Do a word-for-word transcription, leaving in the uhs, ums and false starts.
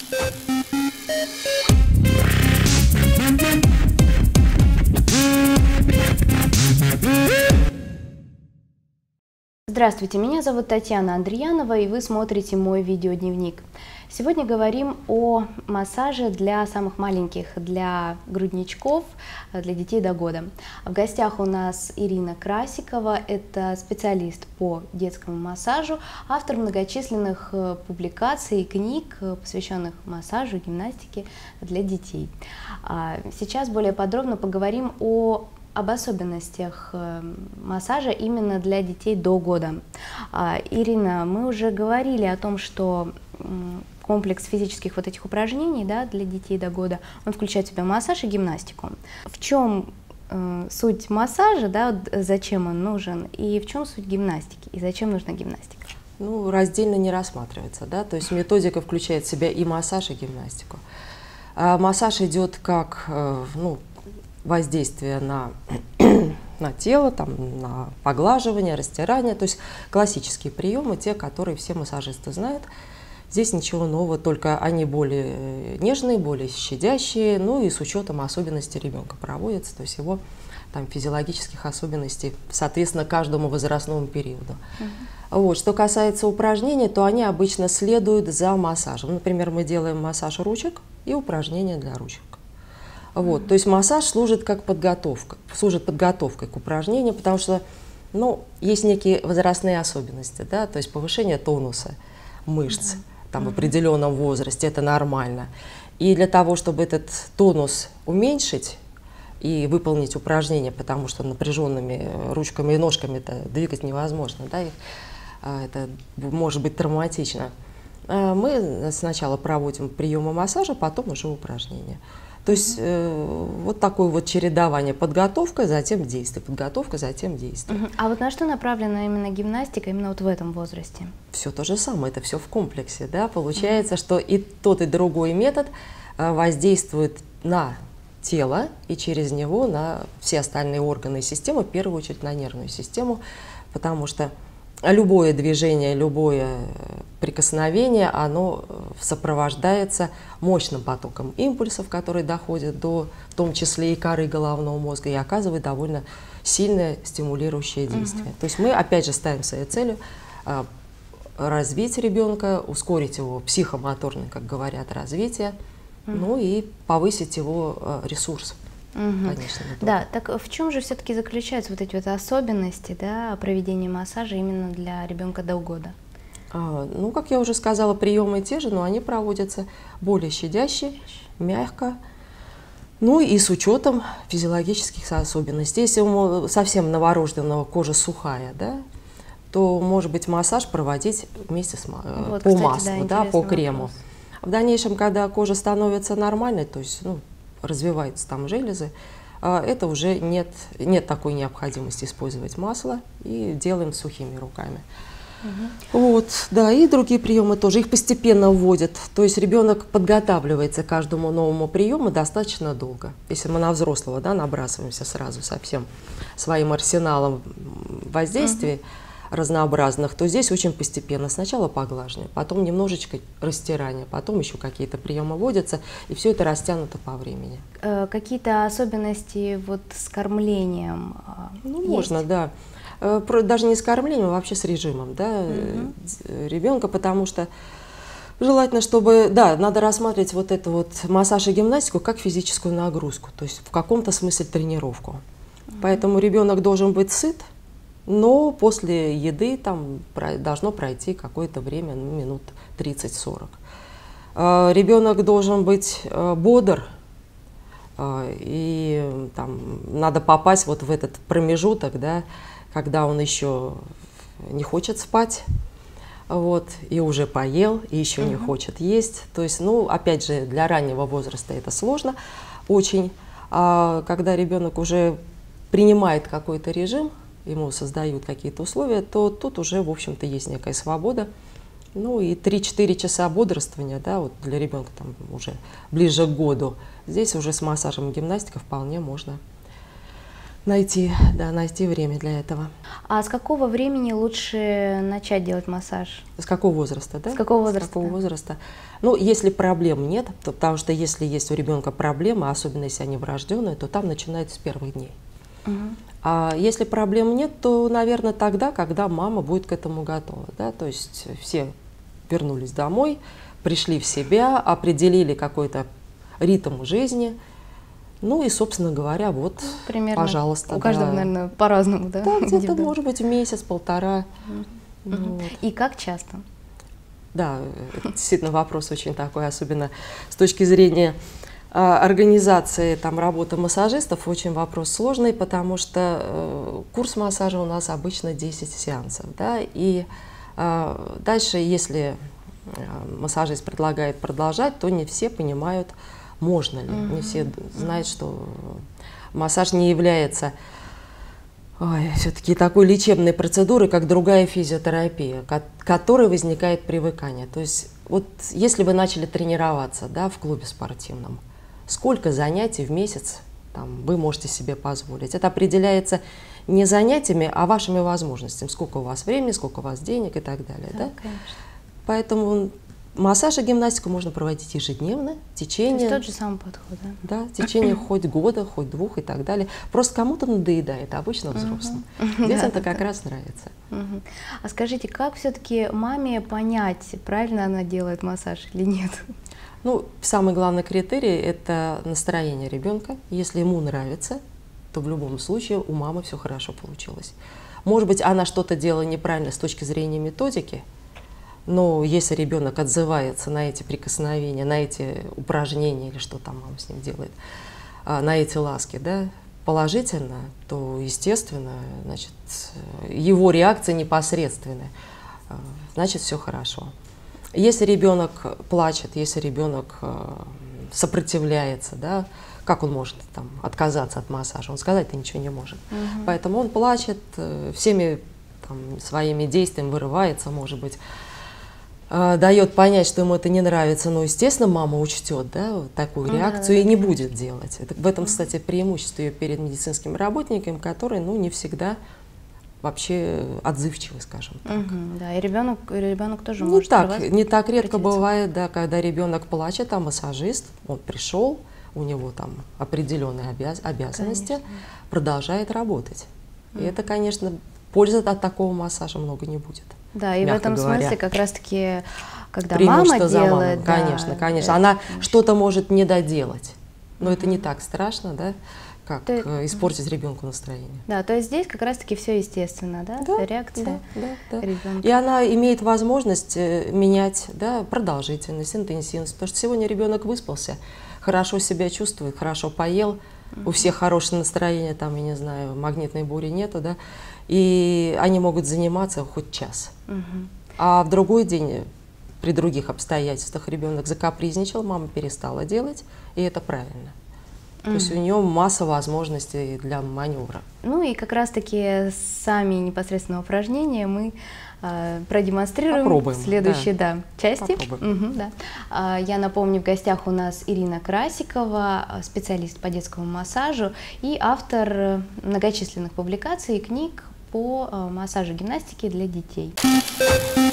Здравствуйте, меня зовут Татьяна Андреянова, и вы смотрите мой видеодневник. Сегодня говорим о массаже для самых маленьких, для грудничков, для детей до года. В гостях у нас Ирина Красикова, это специалист по детскому массажу, автор многочисленных публикаций и книг, посвященных массажу, гимнастике для детей. Сейчас более подробно поговорим о об особенностях массажа именно для детей до года. Ирина, мы уже говорили о том, что комплекс физических вот этих упражнений, да, для детей до года, он включает в себя массаж и гимнастику. В чем э, суть массажа, да, зачем он нужен, и в чем суть гимнастики, и зачем нужна гимнастика? Ну, раздельно не рассматривается, да, то есть методика включает в себя и массаж, и гимнастику. А массаж идет как, э, ну, воздействие на, на тело, там, на поглаживание, растирание, то есть классические приемы, те, которые все массажисты знают. Здесь ничего нового, только они более нежные, более щадящие, ну и с учетом особенностей ребенка проводятся, то есть его там, физиологических особенностей, соответственно, каждому возрастному периоду. Uh-huh. Вот. Что касается упражнений, то они обычно следуют за массажем. Например, мы делаем массаж ручек и упражнения для ручек. Вот, то есть массаж служит как подготовка, служит подготовкой к упражнению, потому что, ну, есть некие возрастные особенности, да, то есть повышение тонуса мышц, там, в определенном возрасте, это нормально. И для того, чтобы этот тонус уменьшить и выполнить упражнение, потому что напряженными ручками и ножками это двигать невозможно, да, их, это может быть травматично, мы сначала проводим приемы массажа, потом уже упражнения. То есть э, вот такое вот чередование: подготовка, затем действие, подготовка, затем действие. Uh-huh. А вот на что направлена именно гимнастика именно вот в этом возрасте? Все то же самое, это все в комплексе, да. Получается, uh-huh. что и тот, и другой метод э, воздействует на тело и через него на все остальные органы и системы, в первую очередь на нервную систему, потому что любое движение, любое прикосновение, оно сопровождается мощным потоком импульсов, которые доходят до, в том числе и коры головного мозга, и оказывают довольно сильное стимулирующее действие. Uh-huh. То есть мы опять же ставим своей целью а, развить ребенка, ускорить его психомоторное, как говорят, развитие, uh-huh. ну и повысить его а, ресурс. Угу. Конечно, да, так в чем же все-таки заключаются вот эти вот особенности, да, проведения массажа именно для ребенка до года? А, ну, как я уже сказала, приемы те же, но они проводятся более щадяще, мягко, ну и с учетом физиологических особенностей. Если у совсем новорожденного кожа сухая, да, то может быть массаж проводить вместе с вот, по кстати, маслу, да, да, по крему. Вопрос. В дальнейшем, когда кожа становится нормальной, то есть, ну, развиваются там железы, это уже нет, нет такой необходимости использовать масло, и делаем сухими руками. Угу. Вот, да, и другие приемы тоже, их постепенно вводят, то есть ребенок подготавливается к каждому новому приему достаточно долго. Если мы на взрослого, да, набрасываемся сразу со всем своим арсеналом воздействий, угу. разнообразных, то здесь очень постепенно. Сначала поглаживание, потом немножечко растирание, потом еще какие-то приемы вводятся, и все это растянуто по времени. Какие-то особенности вот с кормлением? Ну, есть? Можно, да. Даже не с кормлением, а вообще с режимом, да, угу. ребенка, потому что желательно, чтобы, да, надо рассматривать вот эту вот массаж и гимнастику как физическую нагрузку, то есть в каком-то смысле тренировку. Угу. Поэтому ребенок должен быть сыт, но после еды там должно пройти какое-то время, ну, минут тридцать-сорок. Ребенок должен быть бодр, и там надо попасть вот в этот промежуток, да, когда он еще не хочет спать, вот, и уже поел, и еще uh-huh. не хочет есть. То есть, ну, опять же, для раннего возраста это сложно очень. А когда ребенок уже принимает какой-то режим, ему создают какие-то условия, то тут уже, в общем-то, есть некая свобода. Ну и три-четыре часа бодрствования, да, вот для ребенка там уже ближе к году, здесь уже с массажем и гимнастикой вполне можно найти, да, найти время для этого. А с какого времени лучше начать делать массаж? С какого возраста, да? С какого возраста? С какого возраста? Ну, если проблем нет, то, потому что если есть у ребенка проблемы, особенно если они врожденные, то там начинают с первых дней. Угу. А если проблем нет, то, наверное, тогда, когда мама будет к этому готова, да, то есть все вернулись домой, пришли в себя, определили какой-то ритм жизни. Ну и, собственно говоря, вот, примерно, пожалуйста. У каждого, да. наверное, по-разному, да? Да, где-то, может быть, месяц, полтора. Mm-hmm. Ну, вот. И как часто? Да, это действительно вопрос очень такой, особенно с точки зрения а, организации там, работы массажистов, очень вопрос сложный, потому что э, курс массажа у нас обычно десять сеансов. Да, и э, дальше, если массажист предлагает продолжать, то не все понимают, можно ли. Mm-hmm. Не все знают, что массаж не является все-таки такой лечебной процедурой, как другая физиотерапия, к которой возникает привыкание. То есть вот если вы начали тренироваться, да, в клубе спортивном, сколько занятий в месяц там, вы можете себе позволить? Это определяется не занятиями, а вашими возможностями. Сколько у вас времени, сколько у вас денег и так далее. Да, да? Конечно. Поэтому массаж и гимнастику можно проводить ежедневно, в течение… То есть тот же самый подход, да? Да, в течение хоть года, хоть двух и так далее. Просто кому-то надоедает, а обычно взрослым. Uh-huh. Детям это да, как да. раз нравится. Uh-huh. А скажите, как все-таки маме понять, правильно она делает массаж или нет? Ну, самый главный критерий – это настроение ребенка. Если ему нравится, то в любом случае у мамы все хорошо получилось. Может быть, она что-то делала неправильно с точки зрения методики, но если ребенок отзывается на эти прикосновения, на эти упражнения или что там мама с ним делает, на эти ласки, да, положительно, то, естественно, значит, его реакция непосредственная, значит, все хорошо. Если ребенок плачет, если ребенок сопротивляется, да, как он может там, отказаться от массажа? Он сказать-то ничего не может. Угу. Поэтому он плачет, всеми там, своими действиями вырывается, может быть, дает понять, что ему это не нравится, но, естественно, мама учтет, да, вот такую ну, реакцию да, и не будет делать. Это, в этом, кстати, преимущество ее перед медицинскими работниками, которые, ну, не всегда вообще отзывчивы, скажем так. Угу, да, и ребенок, и ребенок тоже не может так, не так редко противиться. Бывает, да, когда ребенок плачет, а массажист, он пришел, у него там определенные обяз обязанности, конечно. Продолжает работать. Угу. И это, конечно, пользы от такого массажа много не будет. Да, и в этом говоря. Смысле как раз-таки, когда Преимущество мама за делает… маму. Да, конечно, конечно. Да, Она что-то может не доделать, но угу. это не так страшно, да, как то, испортить ребенку настроение. Да, то есть здесь как раз-таки все естественно, да, да реакция да, да, да. ребенка. И она имеет возможность менять, да, продолжительность, интенсивность, потому что сегодня ребенок выспался, хорошо себя чувствует, хорошо поел, угу. у всех хорошее настроение, там, я не знаю, магнитной бури нету, да, и они могут заниматься хоть час. Угу. А в другой день, при других обстоятельствах, ребенок закапризничал, мама перестала делать, и это правильно. То mm-hmm. есть у нее масса возможностей для маневра. Ну и как раз-таки сами непосредственно упражнения мы э, продемонстрируем Попробуем, в следующей да. Да, части. Угу, да. а, я напомню, в гостях у нас Ирина Красикова, специалист по детскому массажу и автор многочисленных публикаций и книг по э, массажу гимнастики для детей.